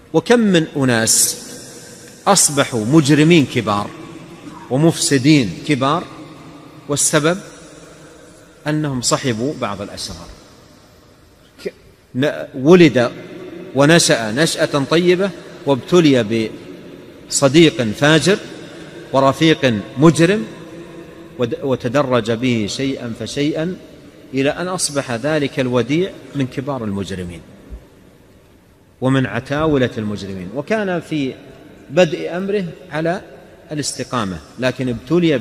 وكم من أناس أصبحوا مجرمين كبار ومفسدين كبار، والسبب أنهم صحبوا بعض الأشرار. ولد ونشأ نشأة طيبة وابتلي بصديق فاجر ورفيق مجرم، وتدرج به شيئا فشيئا إلى أن أصبح ذلك الوديع من كبار المجرمين ومن عتاولة المجرمين، وكان في بدء أمره على الاستقامة، لكن ابتلي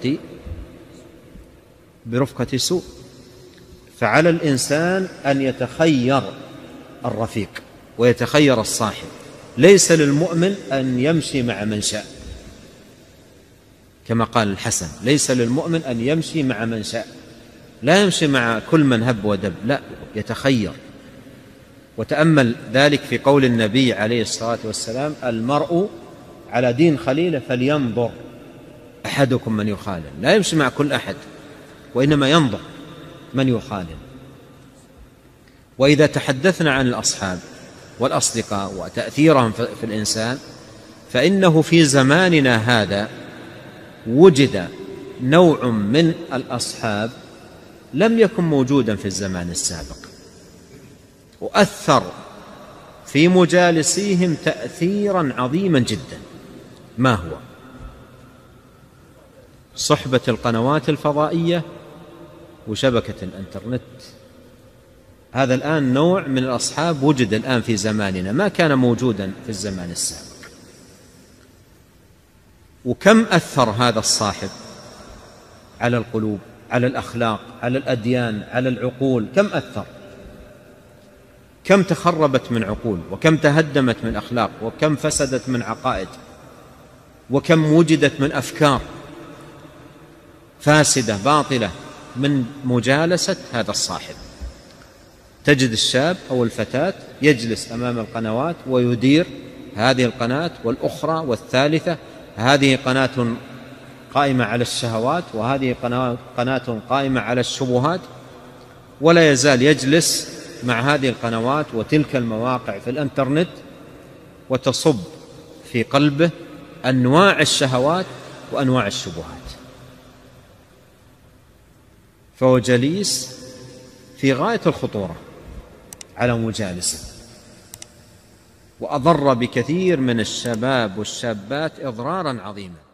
برفقة سوء. فعلى الإنسان أن يتخير الرفيق ويتخير الصاحب. ليس للمؤمن أن يمشي مع من شاء، كما قال الحسن: ليس للمؤمن أن يمشي مع من شاء، لا يمشي مع كل من هب ودب، لا، يتخير. وتأمل ذلك في قول النبي عليه الصلاة والسلام: المرء على دين خليله فلينظر أحدكم من يخالل. لا يمشي مع كل أحد، وإنما ينظر من يخالل. وإذا تحدثنا عن الأصحاب والأصدقاء وتأثيرهم في الإنسان، فإنه في زماننا هذا وجد نوع من الأصحاب لم يكن موجودا في الزمان السابق، وأثر في مجالسيهم تأثيرا عظيما جدا. ما هو؟ صحبة القنوات الفضائية وشبكة الإنترنت. هذا الآن نوع من الأصحاب وجد الآن في زماننا، ما كان موجودا في الزمان السابق. وكم أثر هذا الصاحب على القلوب، على الأخلاق، على الأديان، على العقول. كم أثر، كم تخربت من عقول، وكم تهدمت من أخلاق، وكم فسدت من عقائد، وكم وجدت من أفكار فاسدة باطلة من مجالسة هذا الصاحب. تجد الشاب أو الفتاة يجلس أمام القنوات ويدير هذه القناة والأخرى والثالثة، هذه قناة قائمة على الشهوات، وهذه قناة قائمة على الشبهات، ولا يزال يجلس مع هذه القنوات وتلك المواقع في الإنترنت، وتصب في قلبه أنواع الشهوات وأنواع الشبهات. فهو جليس في غاية الخطورة على مجالسه، وأضر بكثير من الشباب والشابات إضرارا عظيما.